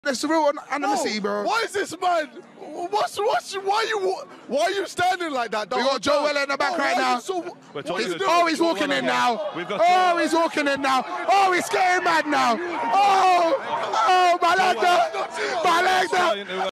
That's the real animosity, bro. Why is this man? Why are you standing like that? We got Joel in the back right now. He's walking in now. He's walking in now. Oh, he's getting mad now. Oh, Malanda.